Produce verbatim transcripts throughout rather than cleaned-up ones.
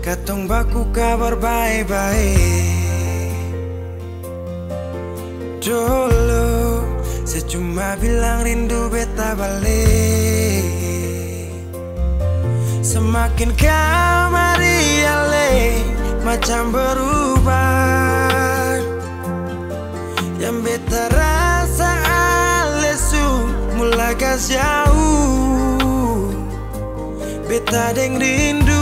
katong baku kabar baik-baik. Dulu saya cuma bilang rindu beta balik. Semakin kamari ale macam berubah. Yang beta rasa alesu mulai kas jauh. Beta deng rindu.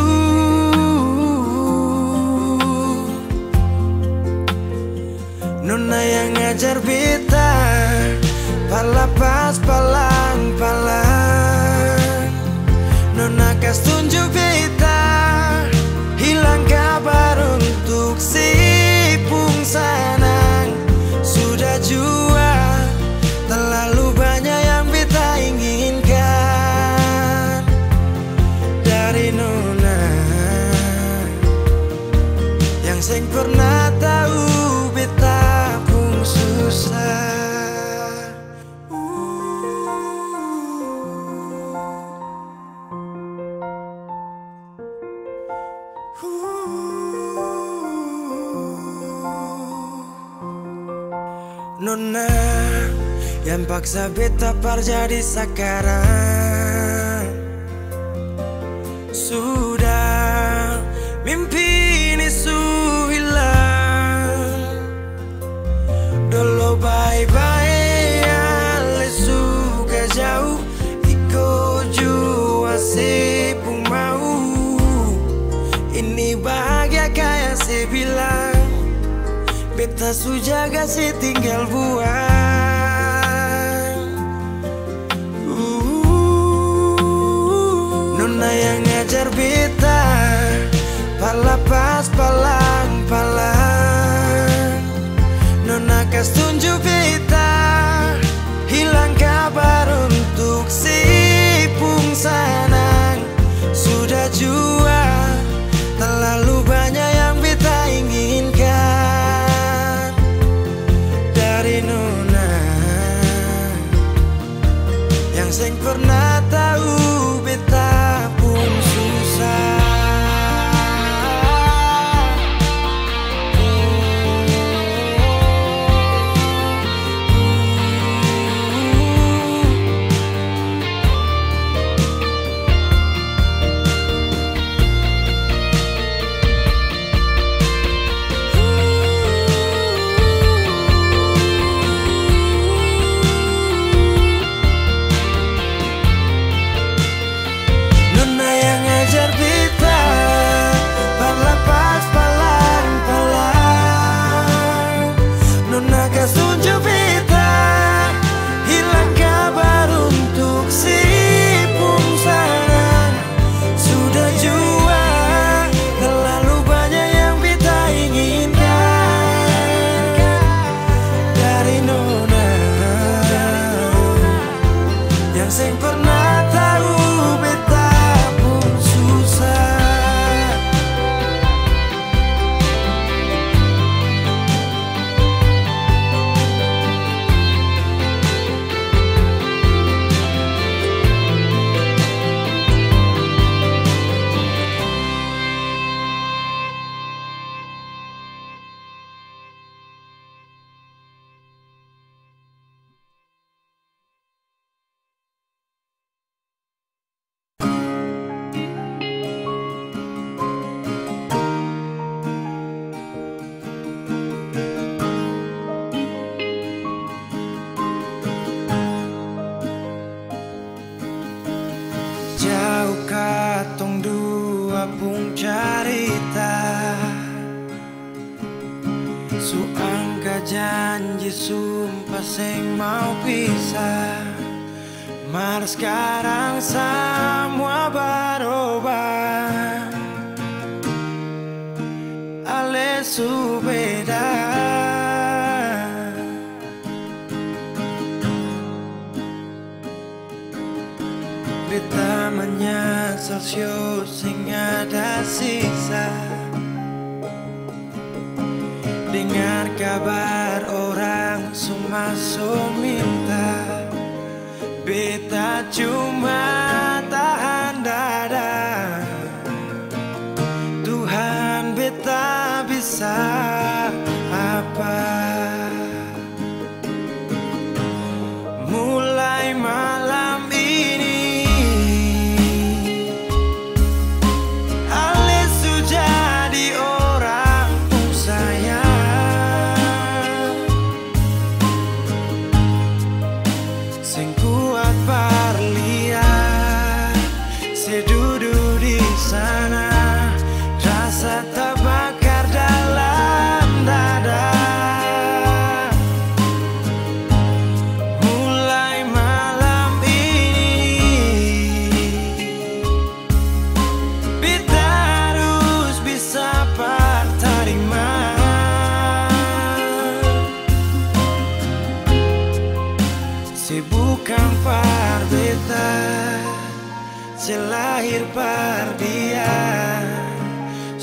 Nona yang ngajar beta palapas palang-palang. Nona kas tunjuk beta hilang kabar untuk si pungsanang. Sudah jua terlalu banyak yang beta inginkan dari Nona yang seng pernah tahu beta pun susah. Nona yang paksa beta par jadi sekarang. Sudah mimpi ini su hilang. Dulu bye-bye ale suka jauh. Iko jua si pun mau. Ini bahagia kayak si bilang. Beta su jaga si tinggal buang. uh, Nona yang ngajar beta palapas palang-palang. Nona kas tunjuk beta hilang kabar untuk si pungsanang. Sudah jua terlalu banyak yang beta inginkan dari Nona yang seng pernah tahu beta pun susah. Katong dua pung carita su angka janji sumpah seng mau pisah. Mar sekarang semua berubah. Ale su beda. Beta menyesal sio sing ada sisa. Dengar kabar orang semua minta. Beta cuma tahan dada. Tuhan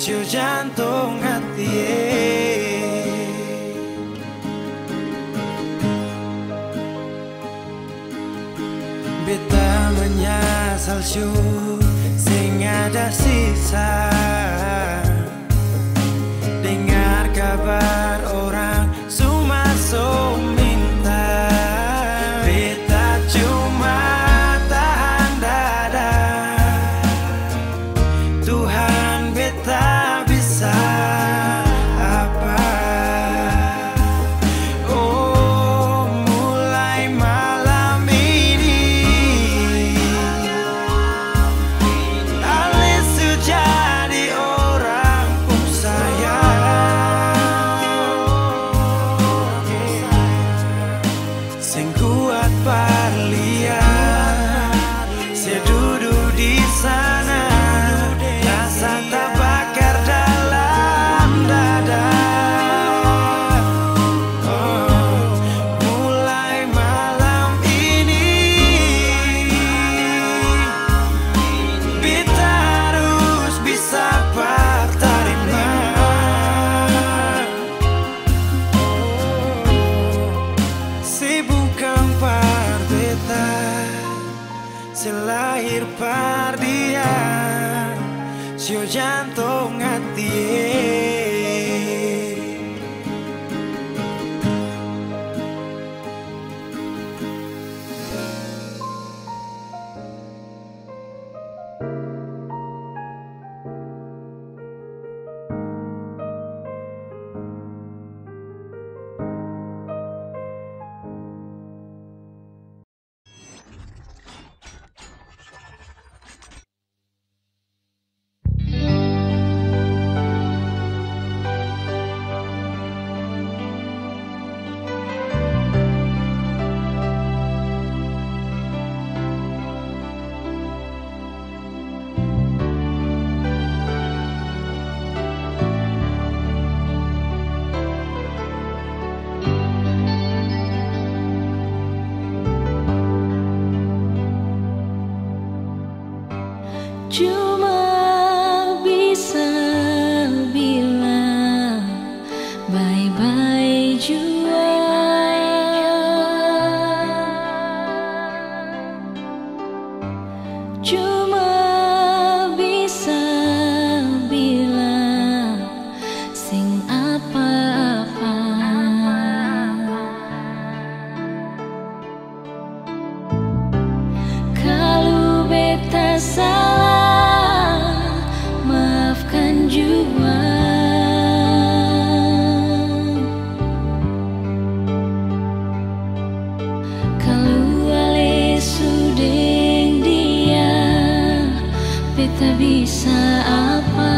Cio jantung hati. Beta menyesal cu sing ada sisa. Dengar kabar orang cuma so minta. Beta cuma tahan dada. Tuhan beta bisa apa? Oh, mulai malam ini Ale sudah jadi orang sayang. Sing kuat parlia, saya duduk di sana. Rasa terbakar dalam dada. Oh, mulai malam ini beta harus bisa berterima. Se bukan par beta, se lahir par dia. Cio jantung hati. Cuma bisa bilang bye-bye jua. Cuma bisa bilang sing apa-apa. Kalau beta salah, maafkan jua. Kalau ale sudeng dia, beta bisa apa?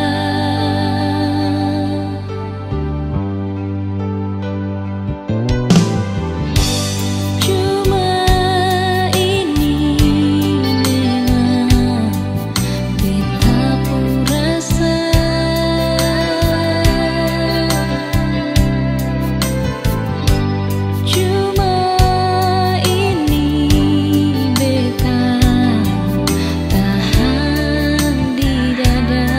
Cuma ini memang beta pun rasa. Cuma ini beta tahan di dada.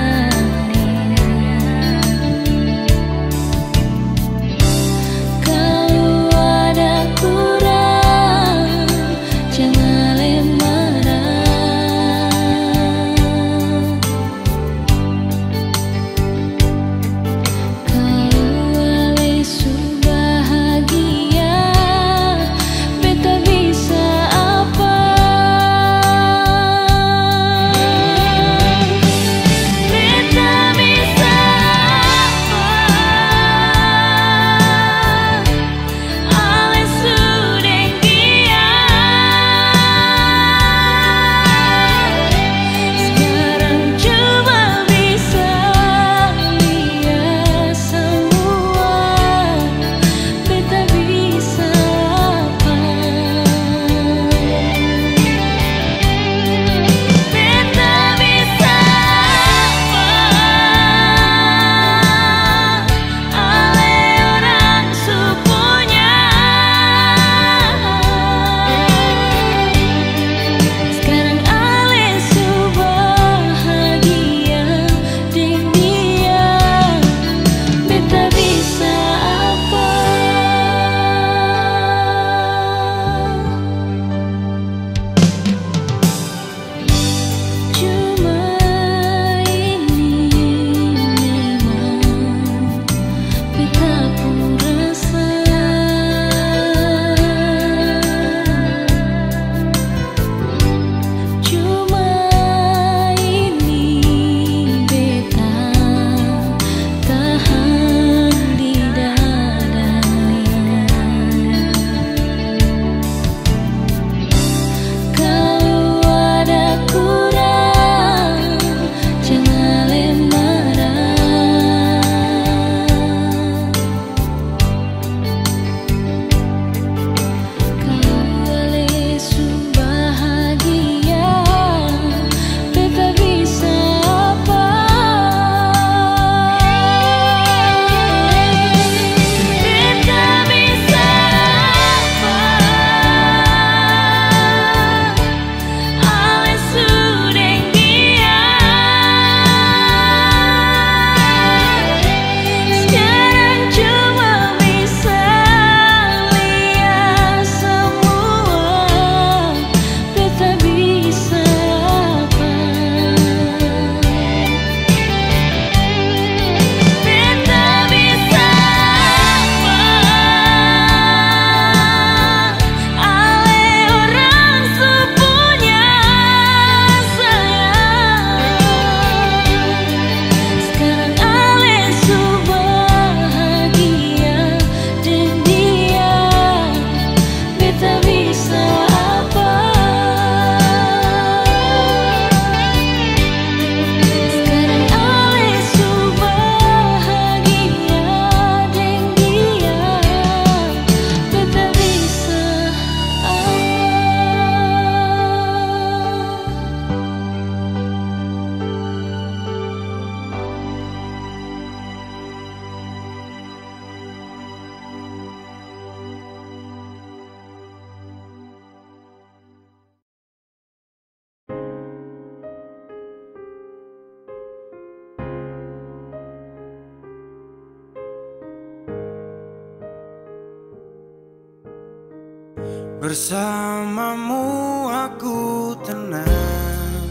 Bersamamu aku tenang,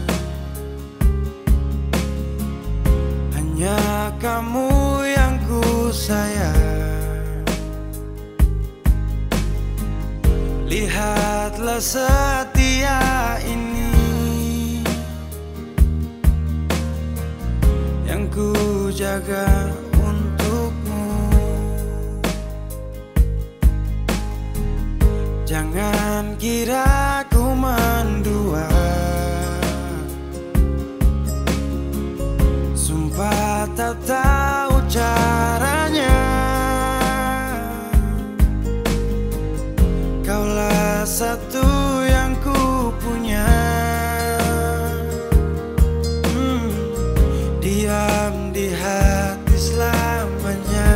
hanya kamu yang ku sayang. Lihatlah setia ini yang ku jaga untukmu. Jangan kira ku mendua, sumpah tak tahu caranya. Kaulah satu yang ku punya. hmm, Diam di hati selamanya.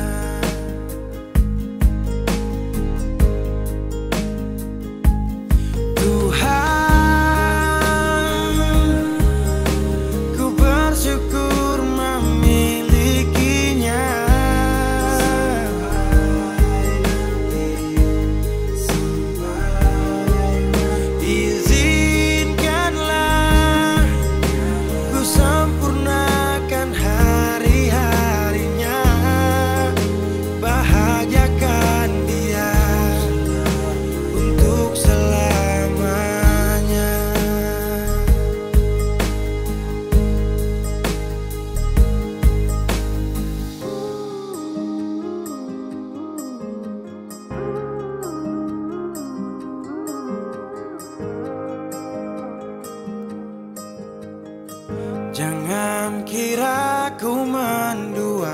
Jangan kira ku mendua,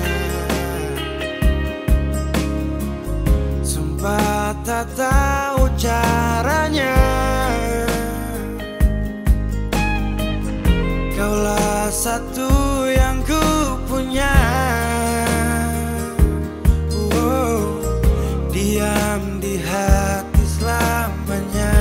sumpah tak tahu caranya. Kaulah satu yang ku punya. oh, Diam di hati selamanya.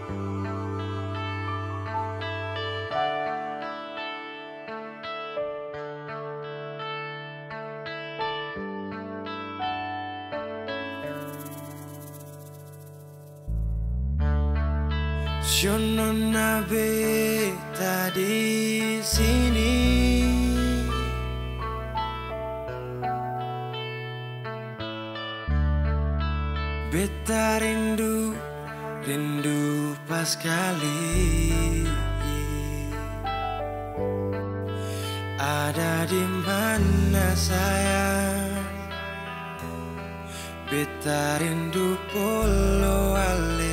Sono beta di sini, beta rindu, rindu pas kali. Ada di mana sayang? Beta rindu polo ale.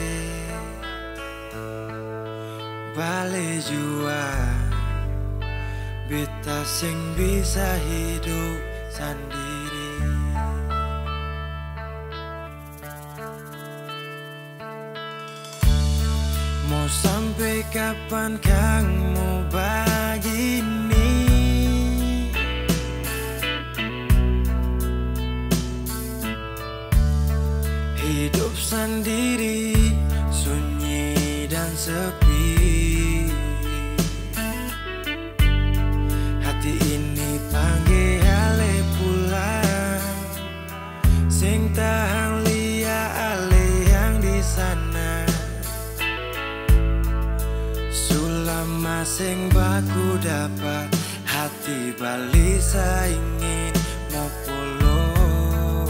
Bale jua, beta sing bisa hidup sendiri. Mau sampai kapan kamu begini? Hidup sendiri, sunyi dan sepi. Hati ini panggil ale pulang, sing tahan lia ale yang di sana. Sulama sing baku dapat hati bali ingin mau pulang.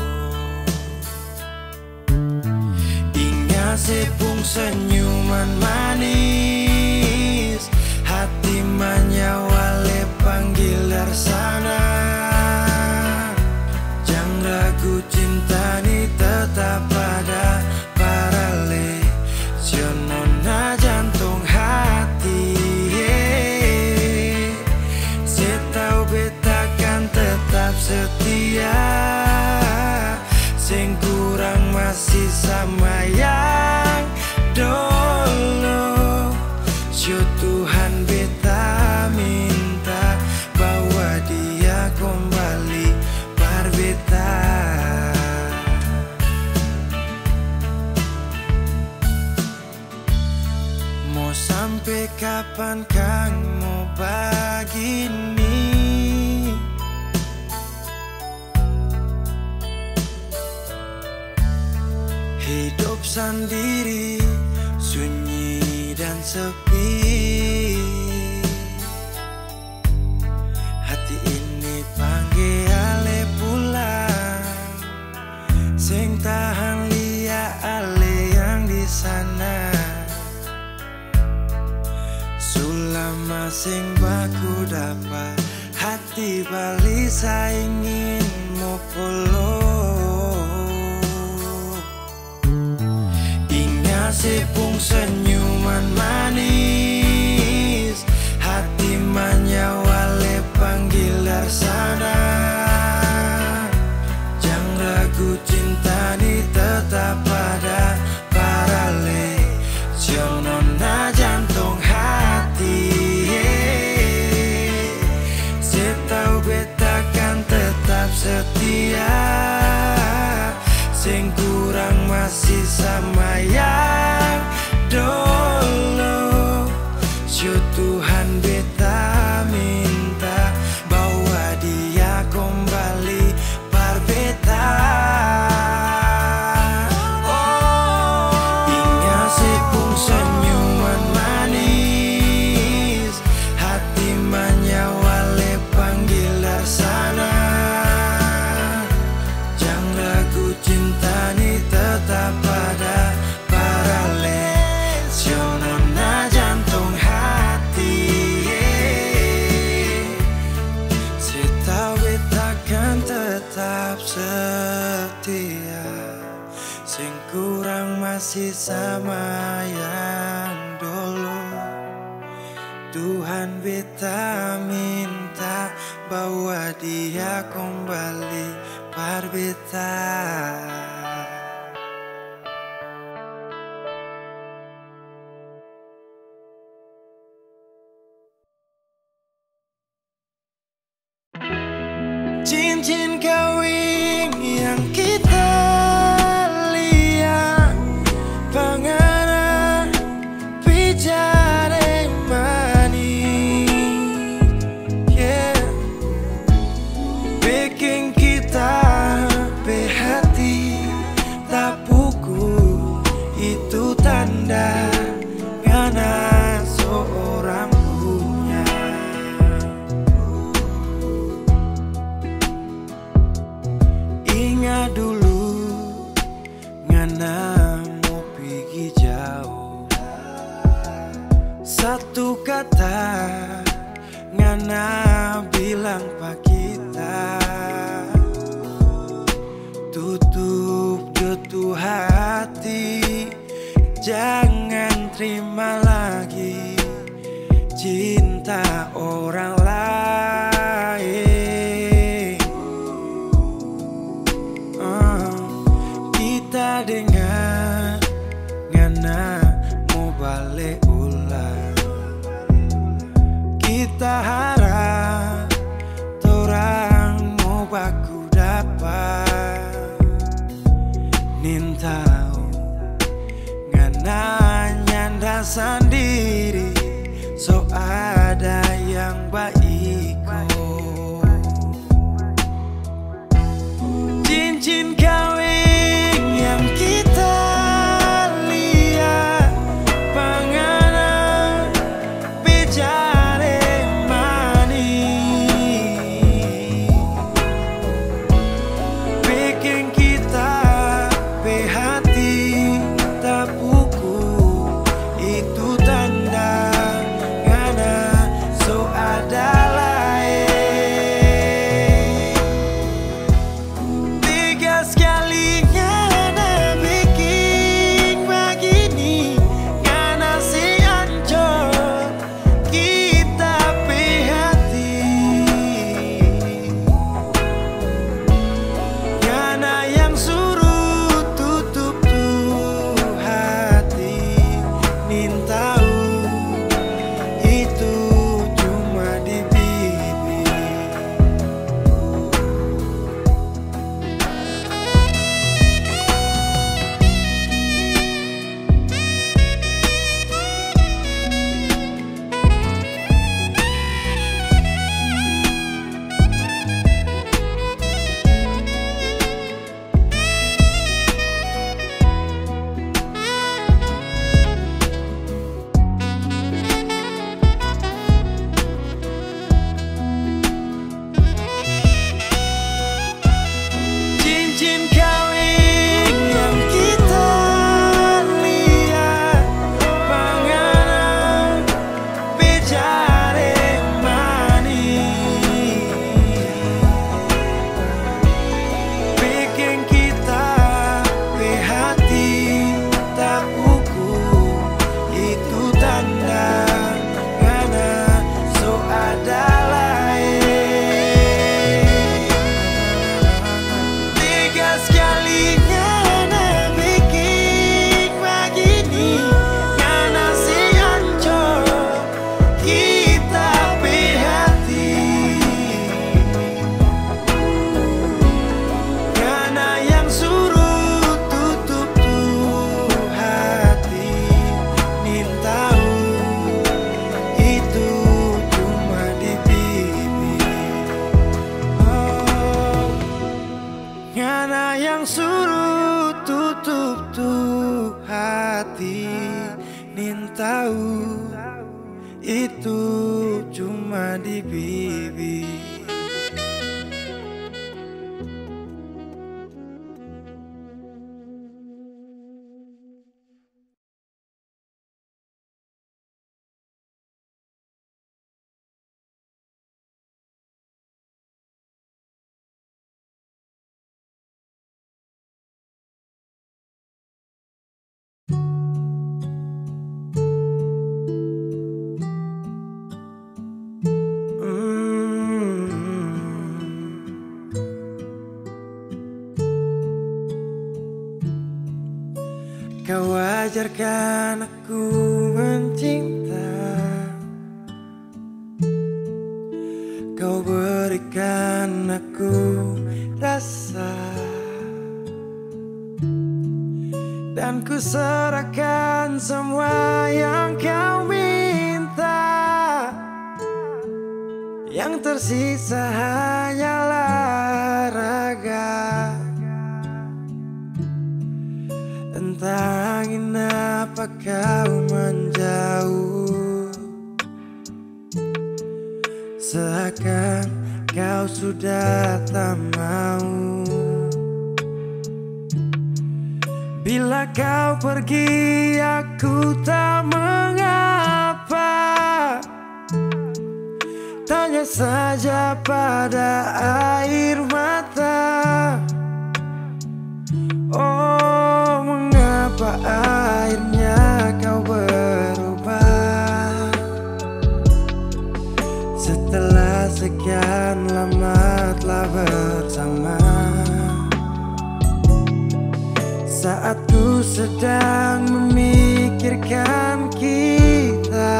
Ingat sepung senyuman manis, hati manyawale panggil dari sana. Jangan ragu cinta ni tetap ada parale. Sionona jantung hati, setau beta kan tetap setia. Sing kurang masih sama yang dulu. Syo Tuhan beta minta bawa dia kembali par beta. Mau sampai kapan kamu begini? Hidup sendiri, sunyi dan sepi. Hati ini panggil ale pulang, sing tahan lia ale yang di sana. Sulama sing baku dapat hati bali ingin mau pulang. Sepung senyuman manis, hati manyawale panggil dari sana. Jangan ragu cinta ni tetap ada parale. Sionona jantung hati, setau beta kan tetap setia. Sing kurang masih sama yang dulu. Syo Tuhan beta minta bawa dia kembali par beta. Oh, ingat sepung senyuman manis, hati manyawale panggil dari sana. Jangan ragu cinta ni tetap ada parale. Sionona jantung hati, setau beta kan tetap setia. Sing kurang masih sama yang dulu. Tuhan beta minta bawa dia kembali par beta. Cincin kawin yang kita lihat, pengarah Satu kata ngana bilang pak kita, tutup jatuh hati, jangan terima lagi cinta orang lain. uh, Kita dengar ngana mau balik ulang, kita harap torang mau baku dapat nin tahu ngana nyanda sendiri, so ada yang baik kok. Cincin kawin yang kita lihat, penganan bicara manis, bikin kita behati tak pukul, itu tanda ngana so ada lain. Tiga sekali ngana bikin begini, ngana si ancur kita behati, ngana yang suruh tutup tuh hati, nin tahu itu cuma di bibir. Cincin kawin yang kita lihat, penganan bicara manis, bikin kita behati tak pukul, itu tanda ngana so ada lain. Tiga sekali ngana bikin begini, ngana si ancur kita behati, ngana yang suruh tutup tuh hati, nin tahu itu cuma di bibir. Oh, ngana yang suruh tutup tuh hati, nin tahu itu cuma di bibir. Kau ajarkan aku mencinta, kau berikan aku rasa, dan ku serahkan semua yang kau minta. Yang tersisa hanyalah raga. Entah angin apa kau menjauh, seakan kau sudah tak mau. Bila kau pergi aku tak mengapa, saja pada air mata. Oh, mengapa akhirnya kau berubah? Setelah sekian lama telah bersama, saat ku sedang memikirkan kita,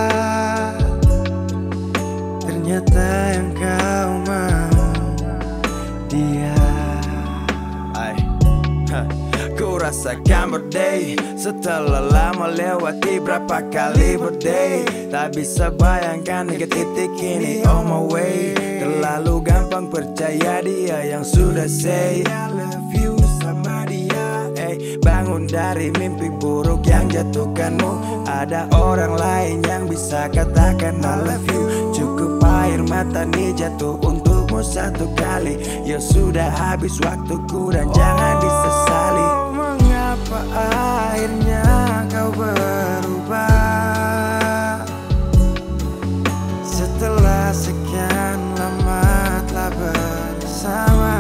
ternyata yang kau mau dia. Ay, huh. Ku rasakan berdaya setelah lama lewati berapa kali berdaya. Tak bisa bayangkan hingga titik ini on my way. Terlalu gampang percaya dia yang sudah say I love you sama dia. Hey, bangun dari mimpi buruk yang jatuhkanmu. Ada orang lain yang bisa katakan I love you. Cukup air mata nih jatuh untukmu satu kali. Ya sudah habis waktuku dan oh, jangan disesali. Mengapa akhirnya kau berubah? Setelah sekian lama telah bersama,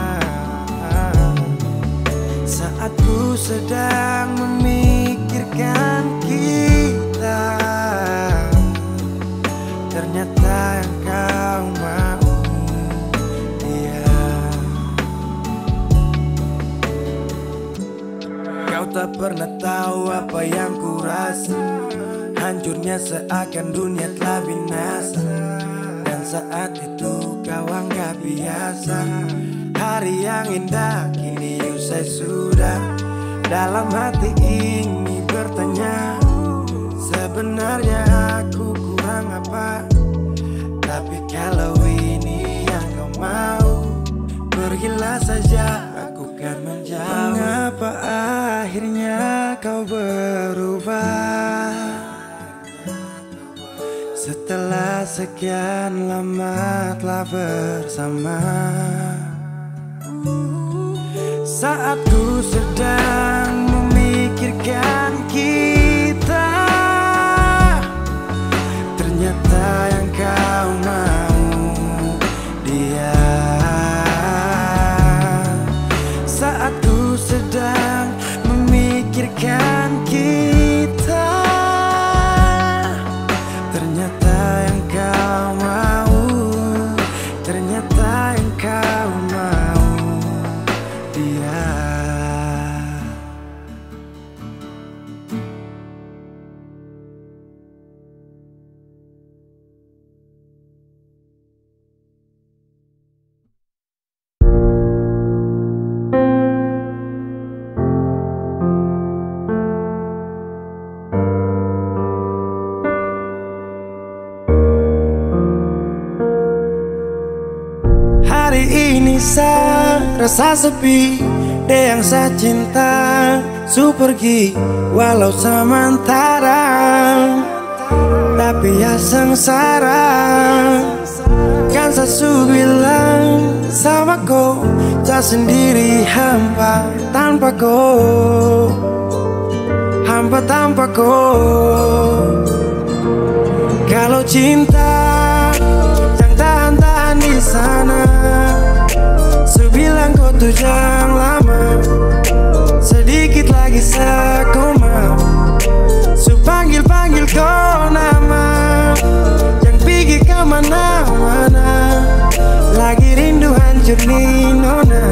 saat ku sedang memikirkan kita, ternyata yang kau mau dia. Kau tak pernah tahu apa yang ku rasa. Hancurnya seakan dunia telah binasa. Dan saat itu kau anggap biasa. Hari yang indah kini usai sudah. Dalam hati ini bertanya, sebenarnya aku kurang apa? Tapi kalau ini yang kau mau, pergilah saja, aku kan menjauh. Mengapa akhirnya kau berubah? Setelah sekian lama telah bersama, saat ku sedang memikirkan kita, ternyata yang kau mau dia. Saat ku sedang memikirkan kita, ternyata yang kau mau, ternyata yang kau mau dia. Hari ini saya rasa sepi, dia yang saya cinta su pergi walau sementara. Tapi ya sengsara, kan saya su bilang sama kau, saya sendiri hampa tanpa kau, hampa tanpa kau. Kalau cinta jangan tahan-tahan di sana. Sebilang kau tuh jangan lama, sedikit lagi saya koma. Su panggil-panggil kau nama, yang pergi kemana-mana. Lagi rindu hancur nih nona,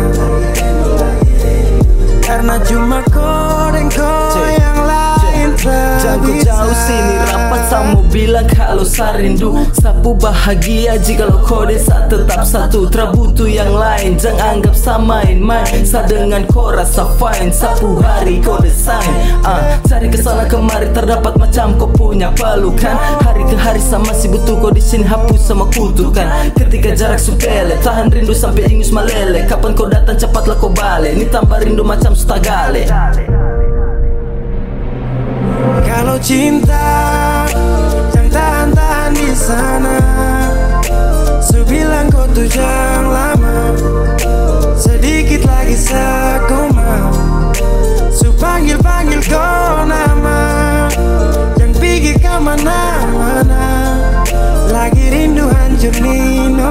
karena cuma kau dan kau yang lain tak bisa. Jauh sini rapat sama bilang kalau saya rindu. Sapu bahagia jikalau kau desa tetap satu. Terbutuh yang lain jangan anggap sama main-main. Sa dengan kau rasa fine, sapu hari kau desain. uh, Cari kesana kemari terdapat macam kau punya pelukan. Hari ke hari sama si butuh kau di sini hapus sama kutukan. Ketika jarak sepele tahan rindu sampai ingus meleleh. Kapan kau datang cepatlah kau balik. Ini tambah rindu macam stagale. Kalau cinta jangan tahan-tahan di sana. Sebilang kau tuh jangan lama, sedikit lagi saya koma. Su panggil-panggil kau nama, yang pergi kemana-mana. Lagi rindu hancur nih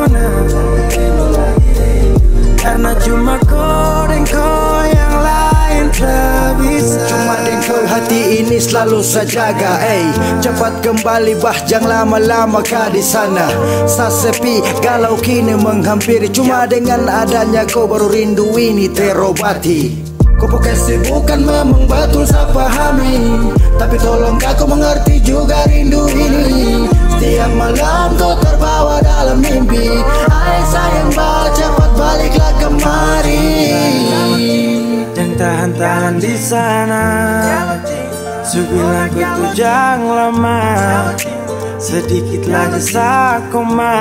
ini selalu saya jaga. Ey, cepat kembali bah, jangan lama-lama kah di sana. Sa sepi galau kini menghampiri, cuma dengan adanya kau baru rindu ini terobati. Kau kesibukan memang betul saya pahami, tapi tolong kau mengerti juga rindu ini. Setiap malam kau terbawa dalam mimpi. Hai sayang bah, cepat baliklah kemari. Jangan tahan-tahan di sana, su bilang ku tuh jangan lama. Sedikit lagi sa koma.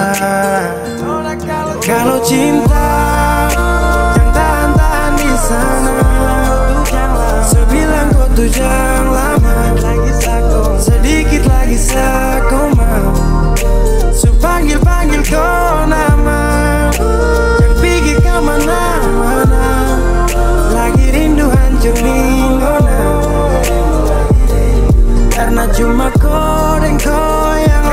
Kalau cinta jangan tahan-tahan di sana, su bilang ku tuh jangan lama. Sedikit lagi sa koma. Su panggil-panggil kau nama, jangan pergi kemana-mana. Lagi rindu hancur ninggona, karena cuma kau dan kau yang